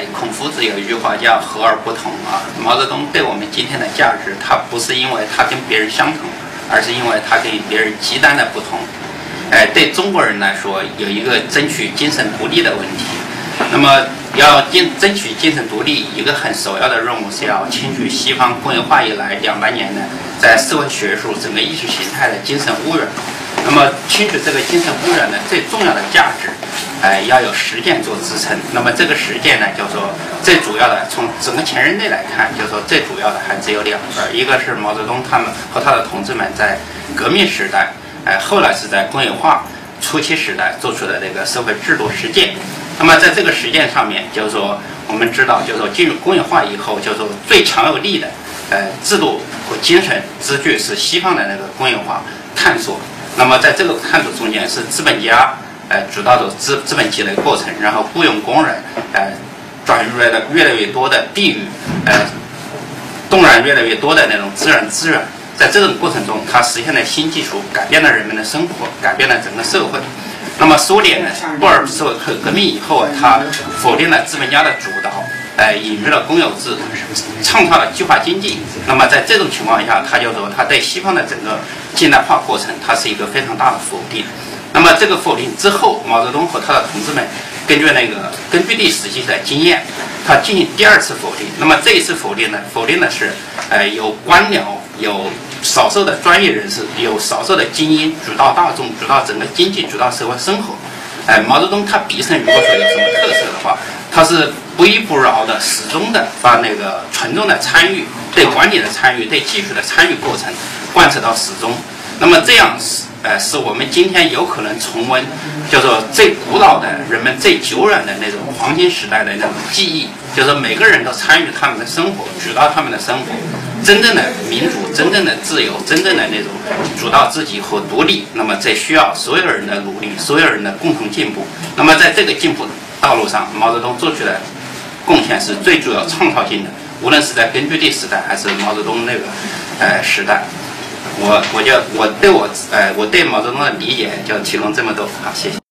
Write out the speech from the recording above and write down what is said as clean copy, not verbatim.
孔夫子有一句话叫和而不同啊。毛泽东对我们今天的价值，他不是因为他跟别人相同，而是因为他跟别人极端的不同。对中国人来说，有一个争取精神独立的问题。那么要争取精神独立，一个很首要的任务是要清除西方工业化以来200年的在社会学术、整个意识形态的精神污染。那么清除这个精神污染的最重要的价值，要有实践做支撑。那么这个实践呢，就是说最主要的，从整个前人类来看，就是说最主要的还只有2个，一个是毛泽东他们和他的同志们在革命时代，后来是在工业化初期时代做出的这个社会制度实践。那么在这个实践上面，就是说我们知道，就是说进入工业化以后，就是说最强有力的制度和精神支柱是西方的那个工业化探索。那么在这个探索中间，是资本家主导的资本积累过程，然后雇佣工人，转入了越来越多的地域，动员越来越多的那种自然资源。在这种过程中，它实现了新技术，改变了人们的生活，改变了整个社会。那么苏联呢，布尔什维克革命以后它否定了资本家的主导，引入了公有制，创造了计划经济。那么在这种情况下，他就说他对西方的整个近代化过程，它是一个非常大的否定。那么这个否定之后，毛泽东和他的同志们根据历史系的经验，他进行第2次否定。那么这一次否定呢，否定的是有官僚，有少数的专业人士，有少数的精英主导大众，主导整个经济，主导社会生活。毛泽东他毕生如果说有什么特色的话，他是不依不饶的，始终的把那个群众的参与、对管理的参与、对技术的参与过程贯彻到始终。那么这样使我们今天有可能重温，叫做最古老的人们最久远的那种黄金时代的那种记忆，就是每个人都参与他们的生活，主导他们的生活。真正的民主，真正的自由，真正的那种主导自己和独立，那么这需要所有人的努力，所有人的共同进步。那么在这个进步道路上，毛泽东做出的贡献是最主要创造性的，无论是在根据地时代还是毛泽东那个时代。我对毛泽东的理解就提供这么多，好，谢谢。